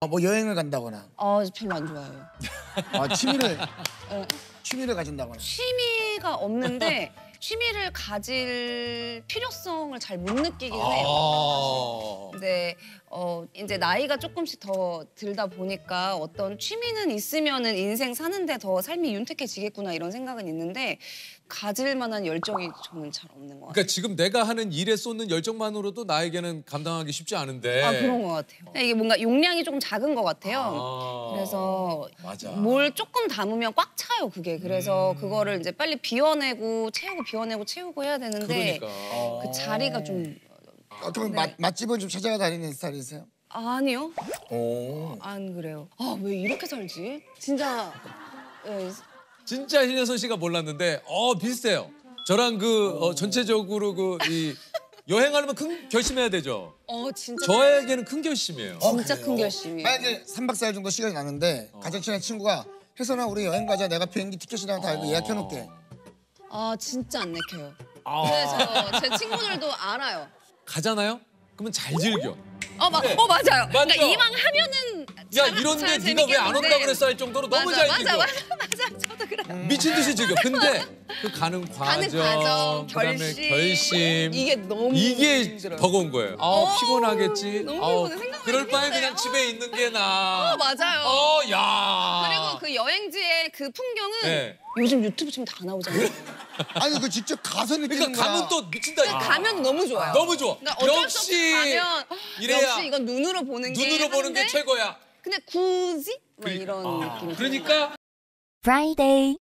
뭐 여행을 간다거나. 별로 안 좋아해요. 취미를 가진다거나. 취미가 없는데 취미를 가질 필요성을 잘 못 느끼긴 해요. 근데 이제 나이가 조금씩 더 들다 보니까 어떤 취미는 있으면은 인생 사는데 더 삶이 윤택해지겠구나 이런 생각은 있는데 가질 만한 열정이 저는 잘 없는 것 같아요. 그러니까 지금 내가 하는 일에 쏟는 열정만으로도 나에게는 감당하기 쉽지 않은데. 그런 것 같아요. 이게 뭔가 용량이 조금 작은 것 같아요. 그래서 맞아. 뭘 조금 담으면 꽉 차요, 그게. 그래서 그거를 이제 빨리 비워내고 채우고 해야 되는데 그러니까. 그 자리가 좀... 어떻게 맛집을 좀 찾아가 다니는 스타일이세요? 아니요. 오. 안 그래요. 왜 이렇게 살지? 진짜... 진짜 신혜선 씨가 몰랐는데 비슷해요. 저랑 전체적으로 이 여행하려면 큰 결심해야 되죠. 진짜. 저에게는 큰 결심이에요. 진짜 큰 결심이에요. 만약에 3박 4일 정도 시간이 나는데 가장 친한 친구가 혜선아 우리 여행 가자. 내가 비행기 티켓이랑 다 이거 예약해놓을게. 진짜 안 내켜요. 그래서 제 친구들도 알아요. 가잖아요? 그러면 잘 즐겨. 맞아요. 그러니까 맞죠? 이왕 하면은 야 이런데 네가 왜 안 온다 그랬어 할 정도로 너무 잘 즐겨. 맞아. 저도 그래요. 미친 듯이 즐겨. 근데 그 가는 과정, 그다음에 결심 이게 너무 이게 힘들어요. 버거운 거예요. 피곤하겠지. 너무 피곤해. 생각만 그럴 해도 바에 힘들어요. 그냥 집에 있는 게 나아. 맞아요. 야. 그리고 그 여행지의 그 풍경은 네. 요즘 유튜브 지금 다 나오잖아요. 아니 그 직접 가서 느끼는 그러니까 거야. 가면 또 미친다. 가면 너무 좋아요. 너무 좋아. 그러니까 어쩔 수 역시 없이 가면 이래야 역시 이건 눈으로 보는 게 눈으로 보는 게 하는데 최고야. 근데 굳이? 뭐 이런 느낌이 그러니까 Friday.